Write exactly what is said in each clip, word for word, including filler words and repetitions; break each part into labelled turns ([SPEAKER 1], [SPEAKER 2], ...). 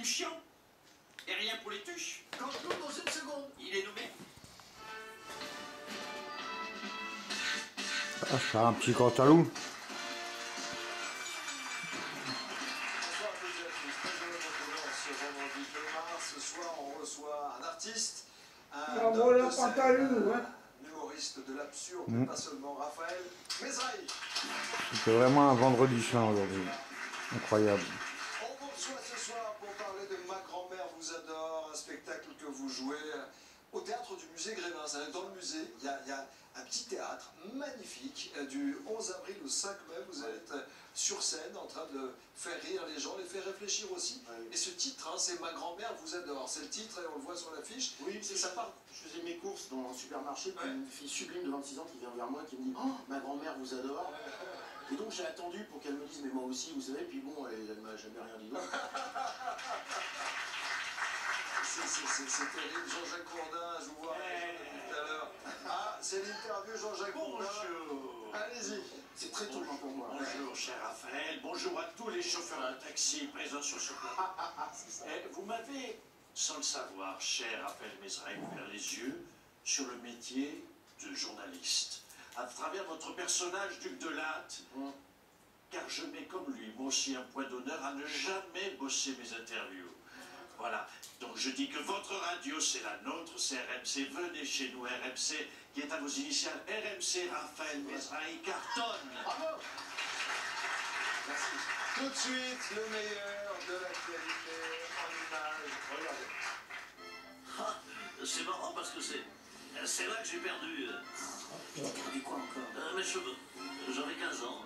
[SPEAKER 1] Tuchian. Et rien pour les tuches.
[SPEAKER 2] Canteloup dans une seconde.
[SPEAKER 1] Il est nommé.
[SPEAKER 3] Ah, je fais un petit Canteloup.
[SPEAKER 2] Ce soir, on reçoit un artiste, un
[SPEAKER 4] Ah, voilà, Canteloup, hein.
[SPEAKER 2] humoriste de l'absurde,
[SPEAKER 3] Mmh.
[SPEAKER 2] pas seulement Raphaël Mesrahi.
[SPEAKER 3] C'était vraiment un vendredi saint aujourd'hui. Incroyable.
[SPEAKER 2] On vous reçoit ce soir pour parler de Ma grand-mère vous adore, un spectacle que vous jouez au théâtre du musée Grévin. Dans le musée, il y, a, il y a un petit théâtre magnifique. Du onze avril au cinq mai, vous allez être sur scène en train de faire rire les gens, les faire réfléchir aussi. Oui. Et ce titre, hein, c'est Ma grand-mère vous adore. C'est le titre et on le voit sur l'affiche.
[SPEAKER 5] Oui, c'est ça part. Je faisais mes courses dans un supermarché, puis ouais. Une fille sublime de vingt-six ans qui vient vers moi et qui me dit oh, ma grand-mère vous adore. Et donc j'ai attendu pour qu'elle me dise mais moi aussi, vous savez, puis bon, elle, elle m'a jamais rien dit d'autre.
[SPEAKER 2] C'est terrible, Jean-Jacques Bourdin, je vous vois tout à l'heure. Ah, c'est l'interview Jean-Jacques Bourdin.
[SPEAKER 1] Bonjour.
[SPEAKER 2] Allez-y.
[SPEAKER 5] C'est très tôt pour moi.
[SPEAKER 1] Bonjour, cher Raphaël. Bonjour à tous les chauffeurs de taxi présents sur ce plateau. Vous m'avez, sans le savoir, cher Raphaël Mesrahi, ouvert les yeux sur le métier de journaliste. À travers votre personnage, Duc de Latte, mm. car je mets comme lui, moi aussi, un point d'honneur à ne jamais bosser mes interviews. Voilà, donc je dis que votre radio, c'est la nôtre, c'est R M C. Venez chez nous, R M C, qui est à vos initiales. R M C, Raphaël Mesrahi, cartonne.
[SPEAKER 2] Bravo. Merci. Tout de suite, le meilleur de l'actualité en images. Regardez.
[SPEAKER 1] Ah, c'est marrant parce que c'est c'est là que j'ai perdu.
[SPEAKER 5] Mais t'as perdu quoi encore?
[SPEAKER 1] euh, Mes cheveux. J'avais quinze ans.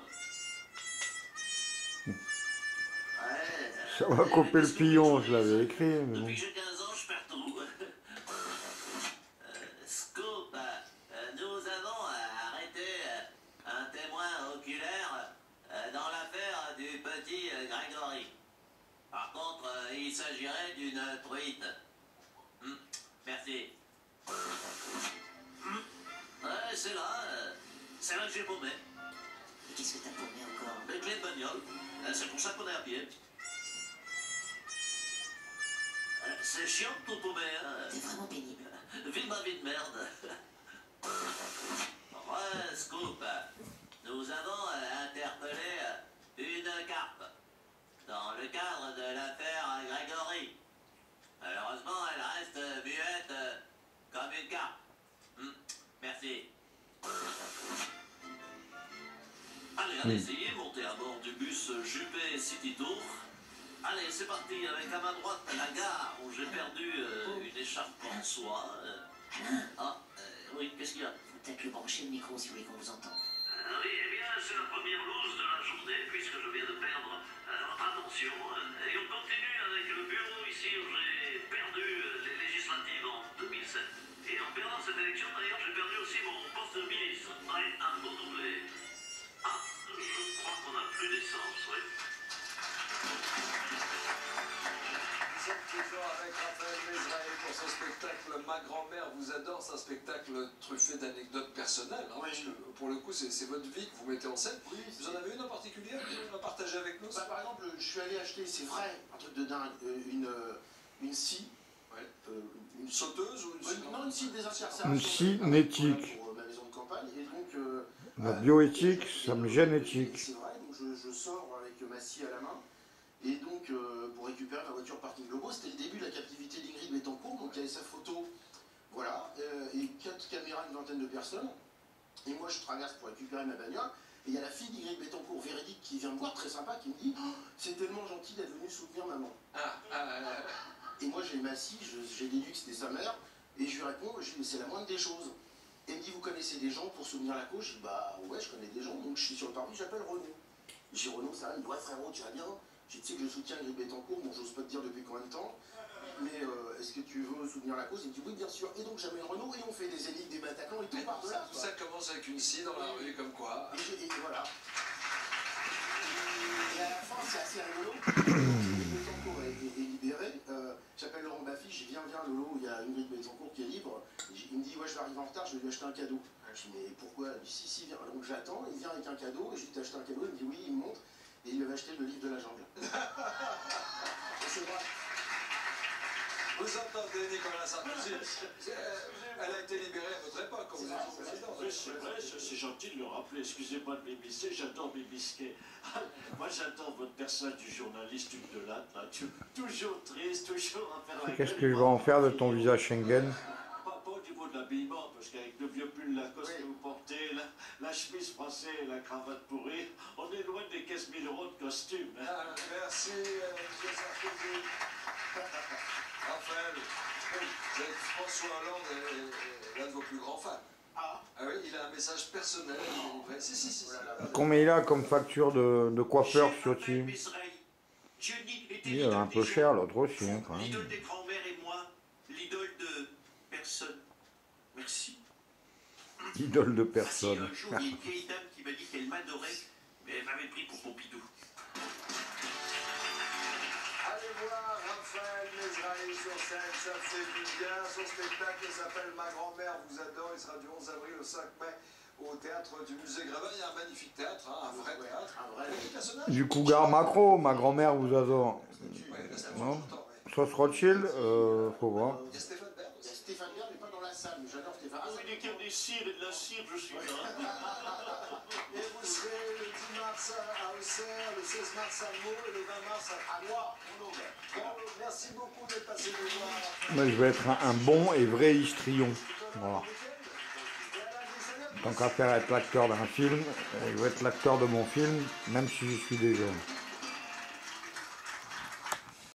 [SPEAKER 1] Ouais,
[SPEAKER 3] Ça va couper le pillon, je l'avais écrit. Mais
[SPEAKER 1] Depuis
[SPEAKER 3] bon.
[SPEAKER 1] que j'ai quinze ans, je perds tout. euh, Scoop, euh, nous avons euh, arrêté euh, un témoin oculaire euh, dans l'affaire du petit euh, Grégory. Par contre, euh, il s'agirait d'une truite. Hum, merci. Hum, ouais, c'est là. Euh, c'est là que j'ai paumé.
[SPEAKER 5] Et qu'est-ce que t'as paumé encore?
[SPEAKER 1] Les clés de bagnole. Euh, c'est pour ça qu'on est à pied. C'est chiant de tout paumer, hein.
[SPEAKER 5] C'est vraiment pénible.
[SPEAKER 1] Vive ma vie de merde. Ouais, Scoop. Nous avons euh, interpellé euh, une carpe dans le cadre de l'affaire Grégory. Malheureusement, elle reste euh, muette euh, comme une carpe. Hum, merci. Allez, allez, essayez, montez à bord du bus Juppé City Tour. Allez, c'est parti, avec à ma droite la gare où j'ai perdu euh, une écharpe en soie. Euh... Ah, euh, oui, qu'est-ce qu'il y a?
[SPEAKER 5] Faut peut-être le brancher le micro si vous voulez qu'on vous entende.
[SPEAKER 1] Euh, oui, eh bien, c'est la première loose de la journée puisque je viens de perdre euh, votre attention. Euh, et on continue avec le bureau ici où j'ai perdu euh, les législatives en deux mille sept. Et en perdant cette élection, d'ailleurs, j'ai perdu aussi mon poste de ministre. Ouais, un beau doublé. Ah, je crois qu'on n'a plus d'essence, oui.
[SPEAKER 2] Nous sommes toujours avec Raphaël Mesrahi pour son spectacle Ma grand-mère vous adore. C'est un spectacle truffé d'anecdotes personnelles. Hein,
[SPEAKER 5] oui.
[SPEAKER 2] Parce que pour le coup, c'est votre vie que vous mettez en scène. Oui, vous en avez une en particulier à partager avec nous?
[SPEAKER 5] Bah, par exemple, je suis allé acheter, c'est vrai, un truc de dingue, une, une scie.
[SPEAKER 2] Ouais.
[SPEAKER 5] Euh,
[SPEAKER 2] une sauteuse ou une scie?
[SPEAKER 5] Non, une scie désincarcération.
[SPEAKER 3] Une scie éthique.
[SPEAKER 5] Pour ma maison de campagne. Et donc, euh,
[SPEAKER 3] La bioéthique, ça me gêne éthique.
[SPEAKER 5] C'est vrai, donc je, je sors avec ma scie à la main. Et donc, euh, pour récupérer ma voiture parking Globo, c'était le début de la captivité d'Ingrid Betancourt. Donc, il y avait sa photo, voilà, euh, et quatre caméras, une vingtaine de personnes. Et moi, je traverse pour récupérer ma bagnole. Et il y a la fille d'Ingrid Betancourt, véridique, qui vient me voir, très sympa, qui me dit oh, c'est tellement gentil d'être venu soutenir maman.
[SPEAKER 2] Ah, ah, ah,
[SPEAKER 5] Et moi, j'ai ma scie, j'ai déduit que c'était sa mère. Et je lui réponds je lui dis, mais c'est la moindre des choses. Et elle me dit, vous connaissez des gens pour soutenir la cause? Je dis, bah ouais, je connais des gens. Donc, je suis sur le parvis, j'appelle Renaud. Je dis, Renaud, ça va? Il me dit, ouais, frérot, tu vas bien? Je sais que je soutiens Ingrid Betancourt, bon, j'ose pas te dire depuis combien de temps, mais euh, est-ce que tu veux soutenir la cause? Il me dit oui, bien sûr. Et donc j'amène Renaud et on fait des énigmes, des Bataclans et tout par
[SPEAKER 2] ça, tout ça commence avec une scie dans la rue, comme quoi.
[SPEAKER 5] Et, et voilà. Et à la fin, c'est assez rigolo. Ingrid Betancourt est, est, est libérée. Euh, J'appelle Laurent Baffy, je dis viens, viens, Lolo, il y a Ingrid Betancourt qui est libre. Il me dit ouais, je vais arriver en retard, je vais lui acheter un cadeau. Je dis mais pourquoi? Il me dit si, si, viens. Donc j'attends, il vient avec un cadeau, et je lui dis t'as acheté un cadeau? Il me dit oui, il me montre. Et il lui avait acheté le livre de la jungle. C'est vrai.
[SPEAKER 2] Vous entendez Nicolas Sarkozy? Elle a été libérée à votre époque quand vous étiez président.
[SPEAKER 1] Oui, c'est vrai, c'est gentil de le rappeler. Excusez-moi de m'émisser, j'adore m'émisquer. Moi, j'adore votre personnage du journaliste Hugues Delatte, là. Toujours triste, toujours à faire la
[SPEAKER 3] Qu'est-ce
[SPEAKER 1] gueule.
[SPEAKER 3] que je vais en faire de ton visage Schengen?
[SPEAKER 1] Pas, pas au niveau de l'habillement, parce qu'avec le vieux pull Lacoste
[SPEAKER 5] Oui.
[SPEAKER 1] que vous portez, la, la chemise froissée et la cravate pourrie, on est loin des quinze mille euros de costume. Hein.
[SPEAKER 2] Ah, merci, euh, M. Sarkozy. Raphaël, vous savez que François Hollande est, est l'un de vos plus grands fans.
[SPEAKER 5] Ah,
[SPEAKER 2] Ah oui, il a un message personnel. Il est livré. Si, si, si. si.
[SPEAKER 3] Combien il a comme facture de, de coiffeur sur Team?
[SPEAKER 1] Johnny était
[SPEAKER 3] Il est un peu cher, l'autre aussi, hein, quand
[SPEAKER 1] l'idole
[SPEAKER 3] même.
[SPEAKER 1] des grands-mères et moi, l'idole de personne. Merci.
[SPEAKER 3] Idole de
[SPEAKER 1] Ah, si,
[SPEAKER 3] personne.
[SPEAKER 1] un jour, il y a une vieille dame qui m'a dit qu'elle m'adorait, mais elle m'avait pris pour Pompidou.
[SPEAKER 2] Allez voir Raphaël Mesrahi sur scène, ça fait du bien. Son spectacle s'appelle Ma grand-mère vous adore. Il sera du onze avril au cinq mai au théâtre du musée Grévin. Il y a un magnifique théâtre, hein, un vrai
[SPEAKER 5] ouais,
[SPEAKER 2] théâtre.
[SPEAKER 5] un vrai.
[SPEAKER 2] Avec des personnages.
[SPEAKER 3] Du Cougar Macro, ma grand-mère vous adore.
[SPEAKER 2] Ouais, là, c'est un peu
[SPEAKER 3] Non.
[SPEAKER 2] important, ouais.
[SPEAKER 3] Sauce Rothschild, euh, faut voir.
[SPEAKER 2] Il y a Stéphane Bern
[SPEAKER 5] Il y a
[SPEAKER 2] aussi.
[SPEAKER 5] Stéphane Bern, mais pas dans la salle. Mais j'adore Stéphane.
[SPEAKER 1] Ah oui, dès qu'il y a des cires et de la cire, je suis là.
[SPEAKER 2] Et vous serez le dix mars à Auxerre, le seize mars à Meaux et le vingt mars à Troyes. Bon, merci beaucoup d'être passé nous voir.
[SPEAKER 3] Moi, je vais être un, un bon et vrai histrion. Voilà. Tant qu'à faire être l'acteur d'un film, je vais être l'acteur de mon film, même si je suis déjà.